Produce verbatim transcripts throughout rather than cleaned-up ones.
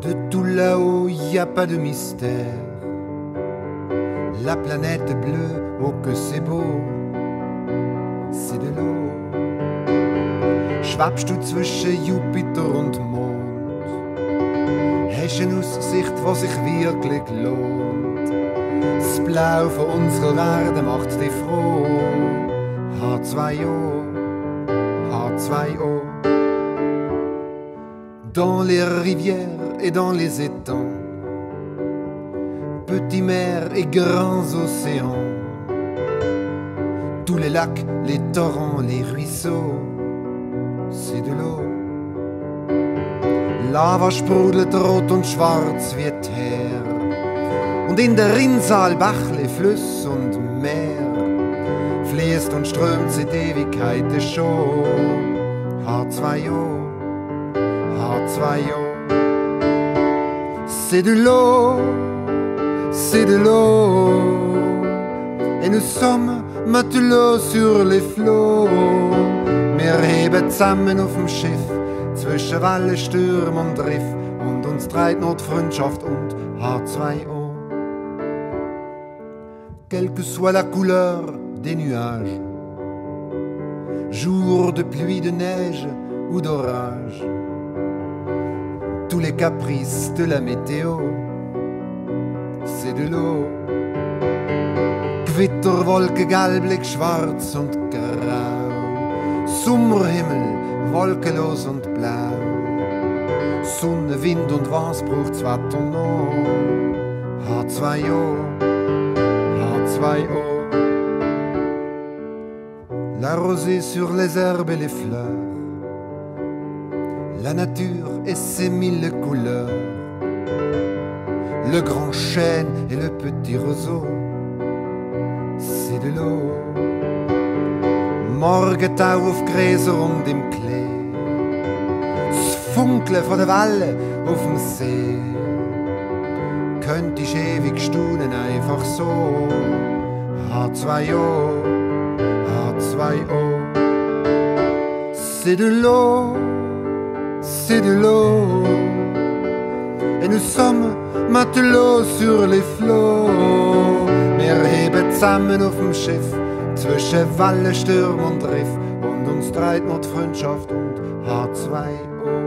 De tout là-haut, y a pas de mystère. La planète bleue, oh que c'est beau, c'est de l'eau. Schwebst du zwischen Jupiter und Mond? Hast eine Aussicht, die sich wirklich lohnt? Das Blau von unserer Erde macht dich froh. H zwei O, H zwei O. Dans les rivières et dans les étangs, petits mers et grands océans, tous les lacs, les torrents, les ruisseaux, c'est de l'eau. Lava sprudelt rot und schwarz wie Teer, und in der Rinnsal Bachle, Flüss und Meer fließt und strömt seit Ewigkeiten schon. H zwei O, H zwei O. C'est de l'eau, c'est de l'eau, et nous sommes matelots sur les flots. Wir heben zusammen auf dem Schiff zwischen Wellen, Stürm und Riff, und uns treibt nur die Freundschaft und H zwei O. Quelle que soit la couleur des nuages, jour de pluie, de neige ou d'orage, tous les caprices de la météo, c'est de l'eau. Gewitter, Wolken, gelblich, schwarz und grau, Sommerhimmel, wolkenlos und blau, Sonne, Wind und was braucht's Wetter noch? H zwei O, H zwei O. La rosée sur les herbes et les fleurs, la nature et ses mille couleurs, le grand chêne et le petit roseau, c'est de l'eau. Morgentau auf Gräser und im Klee, das Funkeln von der Welle auf dem See, könnte ich ewig staunen einfach so. H zwei O, H zwei O. C'est de l'eau, c'est de l'eau, et nous sommes matelots sur les flots. Wir heben zusammen auf dem Schiff zwischen Wellen, Stürm und Riff, und uns treibt nur die Freundschaft und H zwei O.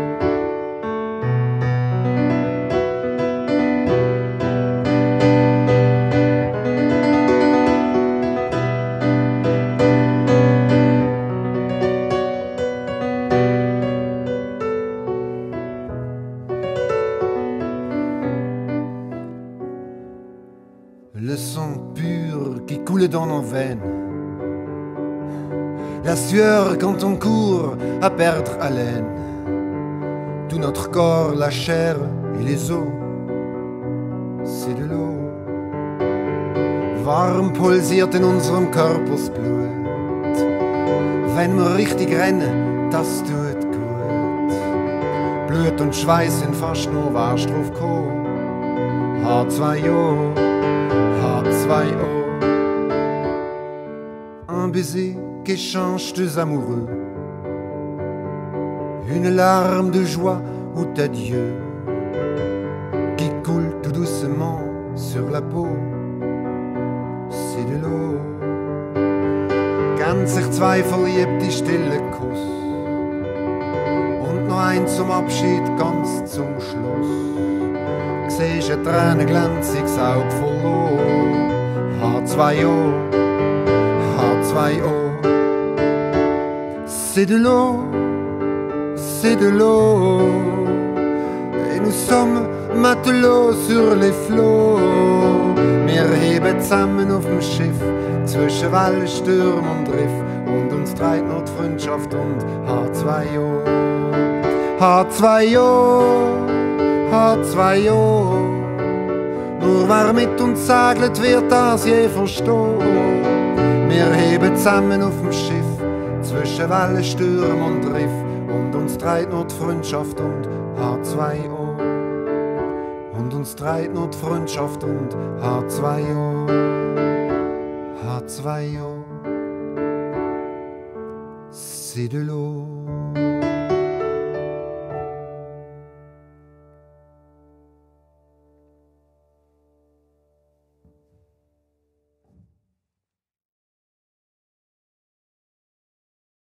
Le sang pur qui coule dans nos veines, la sueur quand on court à perdre haleine, tout notre corps, la chair et les os, c'est de l'eau. Warm pulsiert in unserem Körpers Blut, wenn wir richtig rennen, das tut gut. Blut und Schweiß sind fast nur Warstoff gekommen. H zwei O, H zwei O. Un baiser qu'échangent deux amoureux, une larme de joie ou d'adieu qui coule tout doucement sur la peau, c'est de l'eau. Ganz sich zwei verliebte stille Kuss und noch ein zum Abschied ganz zum Schluss. Siehst ein tränenglanziges Auge voll O. H zwei O, H zwei O. C'est de l'eau, c'est de l'eau, et nous sommes matelots sur les flots. Wir heben zusammen auf dem Schiff zwischen Wellen, Stürm und Riff, und uns treibt nur die Freundschaft und H zwei O. H zwei O, H zwei O. Nur wer mit uns segelt, wird das je verstehen. Wir heben zusammen auf dem Schiff zwischen Wellen, Stürm und Riff, und uns treibt nur die Freundschaft und H zwei O. Und uns treibt nur die Freundschaft und H zwei O, H zwei O. C'est de l'eau.